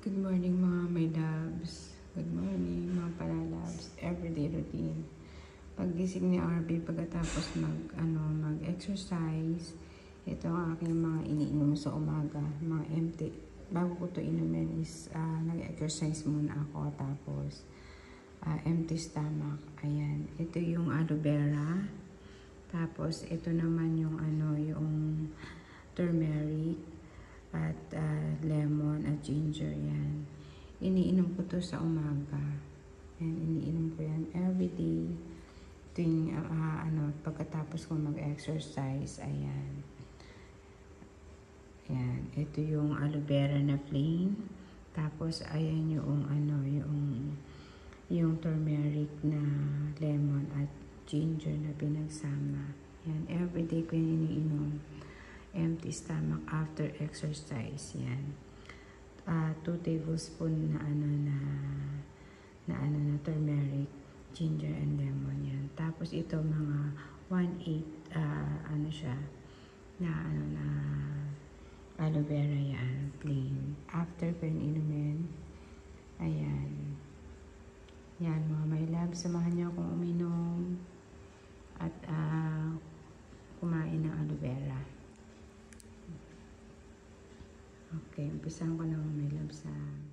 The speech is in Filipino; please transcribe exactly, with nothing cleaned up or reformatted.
Good morning mga my loves. Good morning mga palalabs. Everyday routine. Paggising ni R B pagkatapos mag, ano, mag-exercise, ito ang aking mga iniinom sa umaga. Mga empty. Bago ko to inumin is uh, nag-exercise muna ako. Tapos uh, empty stomach. Ayan. Ito yung aloe vera. Tapos ito naman yung ano, yung turmeric. At uh, lemon at ginger yan. Iniinom ko to sa umaga. Yan, iniinom ko yan everyday. Tuwing uh, uh, ano, pagkatapos ko mag-exercise. Ayan. Ayan. Ito yung aloe vera na plain. Tapos ayan yung ano, yung yung turmeric na lemon at ginger na pinagsama. Yan, everyday ko yan iniinom. Empty stomach after exercise. Yan. Uh, two tablespoon na ano na na ano na turmeric, ginger and lemon yan. Tapos ito mga one eighth uh, ano siya na ano na aloe vera yan, plain. After ko yung inumin, ayan. Yan mga my love, samahan niyo akong uminom at uh, kumain ng aloe vera. Okay, umpisahan ko na mga my love sa